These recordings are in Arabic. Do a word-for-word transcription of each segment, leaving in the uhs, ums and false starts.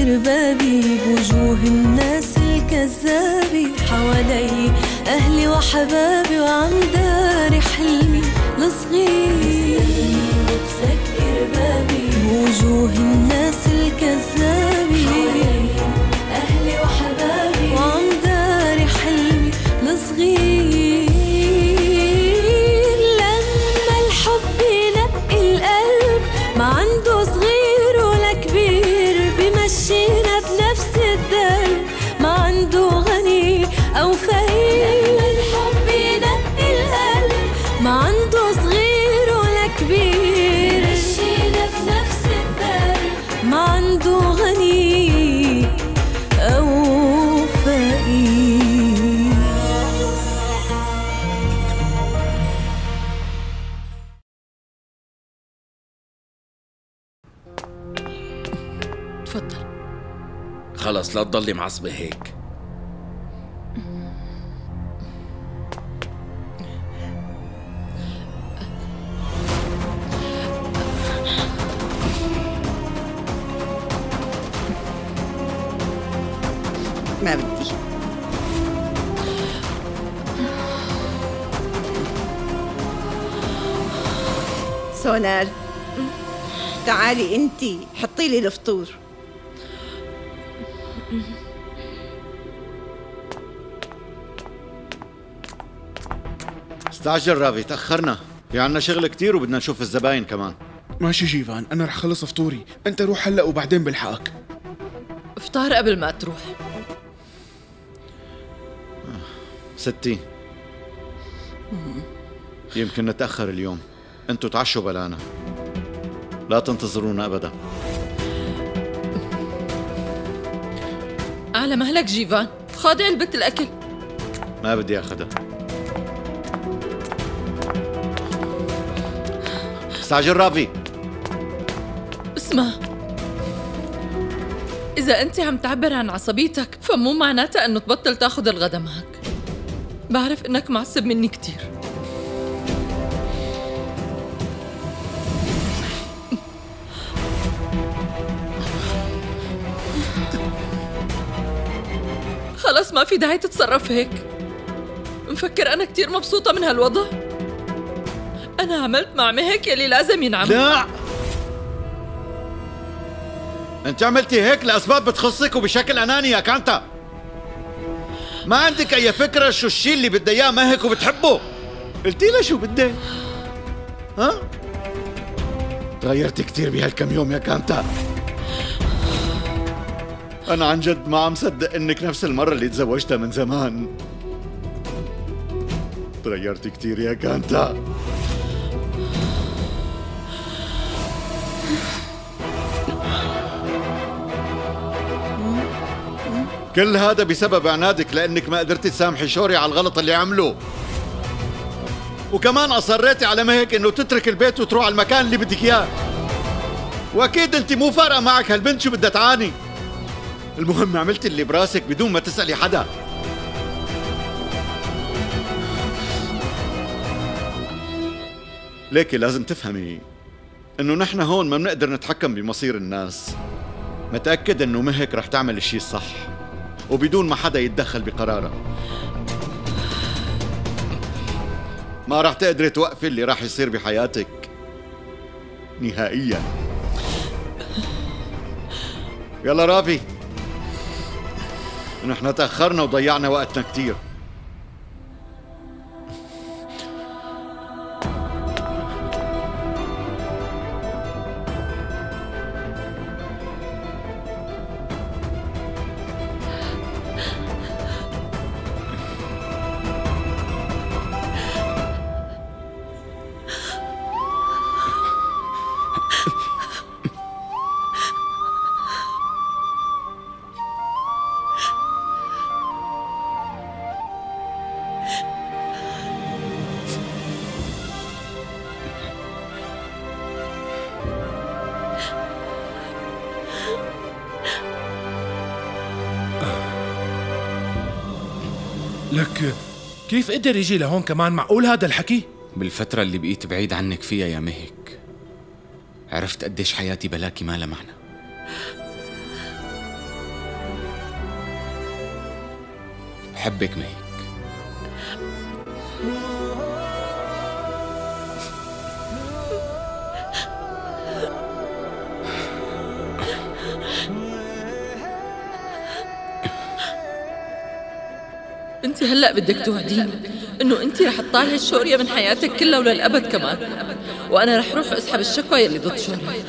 مسكر بابي بوجوه الناس الكذابة، حوالي أهلي وحبابي وعم داري حلمي الصغير. مسكر بابي بوجوه الناس الكذابة، حوالي أهلي وحبابي وعم داري حلمي الصغير. لما الحب ينقي القلب ما عنده صغير ولا كبير، بمشينا بنفس الدرب ما عنده غني أو فقير. لما الحب ينقي القلب ما عنده صغير ولا كبير، بمشينا بنفس الدرب ما عنده غني أو فقير. تفضل. خلص لا تضلي معصبة هيك. ما بدي. سونال تعالي انتي حطي لي الفطور. استعجل رافي، تأخرنا، في عنا شغل كتير وبدنا نشوف الزباين كمان. ماشي جيفان، أنا رح خلص فطوري، أنت روح هلأ وبعدين بلحقك. افطار قبل ما تروح. ستي يمكن نتأخر اليوم، انتوا تعشوا بلانا، لا تنتظرونا أبدا. على مهلك جيفان، خاضع البت الأكل. ما بدي أخدها. استعجل رافي. اسمع، إذا أنت عم تعبر عن عصبيتك فمو معناتها أنه تبطل تاخد الغدا معك. بعرف إنك معصب مني كتير. خلاص ما في داعي تتصرف هيك. مفكر أنا كتير مبسوطة من هالوضع؟ أنا عملت مع مهك يلي لازم ينعمل. لا، انت عملتي هيك لأسباب بتخصك وبشكل أناني يا كانتا. ما عندك أي فكرة شو الشيء اللي بدها إياه مهك وبتحبه. قلتي لها شو بدك؟ ها؟ تغيرتي كتير بهالكم يوم يا كانتا. أنا عن جد ما عم صدق إنك نفس المرة اللي تزوجتها من زمان. تغيرتي كتير يا كانتا. كل هذا بسبب عنادك، لأنك ما قدرتي تسامحي شوري على الغلط اللي عمله، وكمان أصريتي على مهك إنه تترك البيت وتروح على المكان اللي بدك إياه. وأكيد أنت مو فارقة معك هالبنت شو بدها تعاني. المهم عملتي اللي براسك بدون ما تسألي حدا. ليكي لازم تفهمي إنه نحن هون ما بنقدر نتحكم بمصير الناس. متأكد إنه مهك رح تعمل الشيء الصح وبدون ما حدا يتدخل بقرارها. ما رح تقدري توقفي اللي رح يصير بحياتك نهائيا. يلا رافي، نحن تأخرنا وضيعنا وقتنا كتير. لك كيف قدر يجي لهون كمان؟ معقول هذا الحكي؟ بالفترة اللي بقيت بعيد عنك فيها يا مهك عرفت قديش حياتي بلاكي ما لها معنى. بحبك مهك. انت هلأ بدك توعديني انه انت رح تطلعي شوريا من حياتك كلها وللأبد كمان، وانا رح روح اسحب الشكوى يلي ضد شوريا.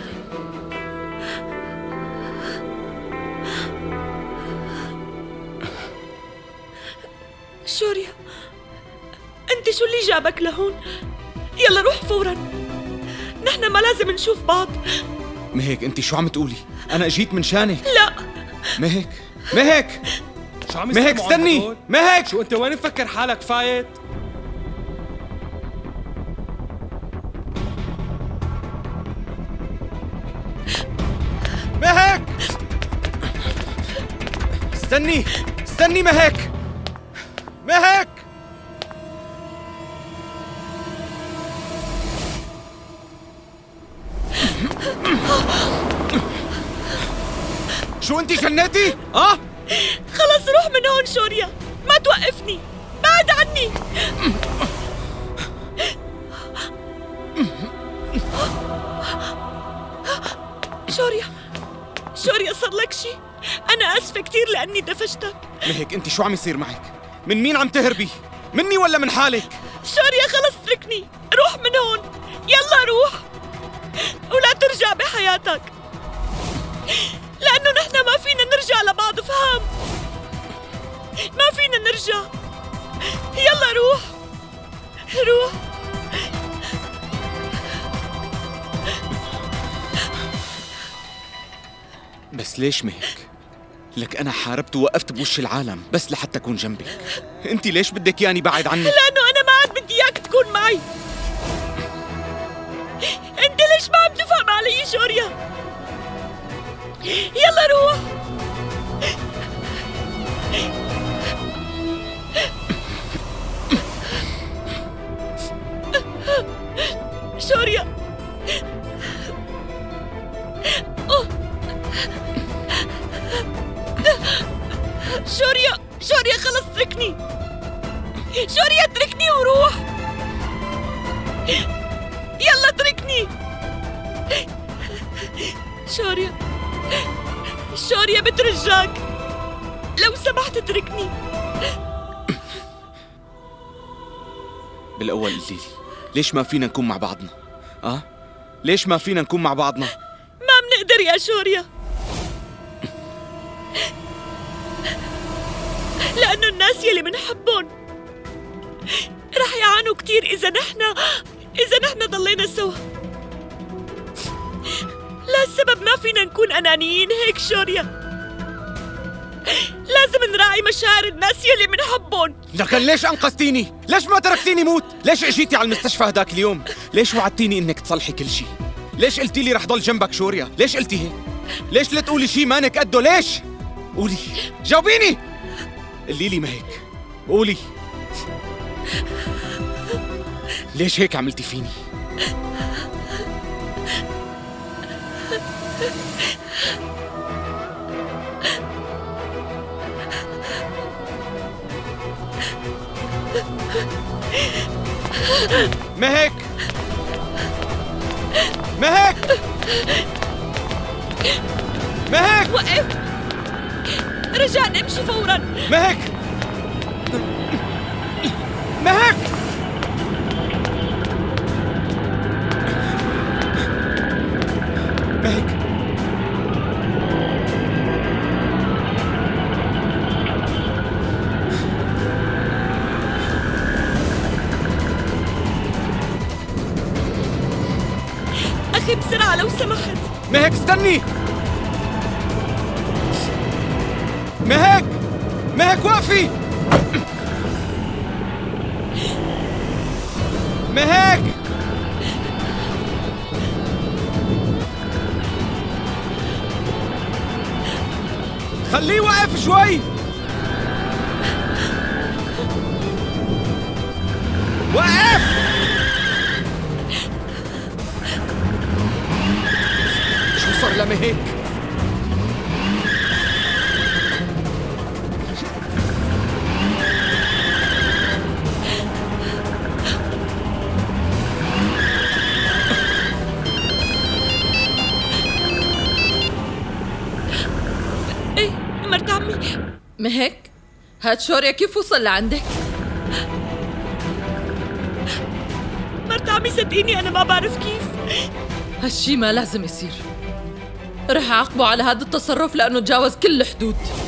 شوريا، انت شو اللي جابك لهون؟ يلا روح فورا، نحن ما لازم نشوف بعض. مهك انت شو عم تقولي؟ انا اجيت من شانك. لا مهك مهك شو عم مهك استني. مهك شو انت وين مفكر حالك فايت؟ مهك استني استني مهك مهك شو انت جنيتي؟ اه خلص روح من هون شوريا، ما توقفني، بعد عني. شوريا شوريا صار لك شي؟ أنا آسفة كتير لأني دفشتك. مهك انت شو عم يصير معك؟ من مين عم تهربي؟ مني ولا من حالك؟ شوريا خلص اتركني، روح من هون، يلا روح ولا ترجع بحياتك، لأنه نحن ما فينا نرجع لبعض، فهم؟ ما فينا نرجع. يلا روح روح. بس ليش مهك؟ لك أنا حاربت ووقفت بوش العالم بس لحتى أكون جنبك. أنت ليش بدك ياني بعد عنك؟ لأنه أنا ما عاد بدي إياك تكون معي. أنت ليش ما عم تفهم علي شوريا؟ يلا روح. شوريا أوه. شوريا شوريا خلص اتركني، شوريا اتركني وروح، يلا اتركني. شوريا شوريا بترجاك لو سمحت اتركني. بالأول قلتي لي ليش ما فينا نكون مع بعضنا؟ آه؟ ليش ما فينا نكون مع بعضنا؟ ما بنقدر يا شوريا، لأنه الناس يلي منحبهم رح يعانوا كتير إذا نحن إذا نحن ضلينا سوا. لا السبب ما فينا نكون أنانيين هيك شوريا، لازم نراعي مشاعر الناس يلي منحبهم. لكن ليش أنقذتيني؟ ليش ما تركتيني موت؟ ليش اجيتي على المستشفى هداك اليوم؟ ليش وعدتيني إنك تصلحي كل شيء؟ ليش قلتي لي رح ضل جنبك شوريا؟ ليش قلتي هيك؟ ليش لا تقولي شيء مانك قده؟ ليش؟ قولي، جاوبيني. قولي لي مهك، قولي ليش هيك عملتي فيني؟ مهك مهك مهك وقف، رجع نمشي فورا. مهك مهك مهك أخي بسرعة لو سمحت. مهك استني. مهك مهك وقفي. مهك خليه وقف شوي. وقف. شو صار لمهك؟ مرت عمي. مهك هاد شوريا كيف وصل لعندك؟ مرت عمي صدقيني أنا ما بعرف كيف. هالشي ما لازم يصير. رح أعاقبه على هذا التصرف لأنه تجاوز كل الحدود.